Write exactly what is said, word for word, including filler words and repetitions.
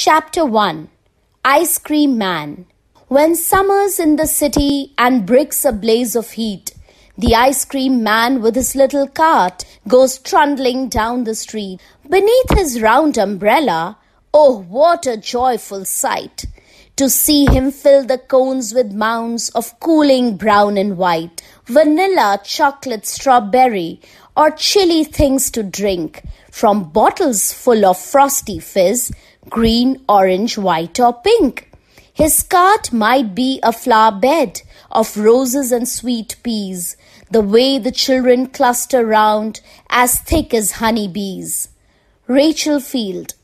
Chapter one. Ice Cream Man. When summer's in the city and bricks a blaze of heat, the ice cream man with his little cart goes trundling down the street. Beneath his round umbrella, oh, what a joyful sight! To see him fill the cones with mounds of cooling brown and white, vanilla, chocolate, strawberry, or chilly things to drink, from bottles full of frosty fizz, green, orange, white, or pink. His cart might be a flower bed of roses and sweet peas, the way the children cluster round, as thick as honey bees. Rachel Field.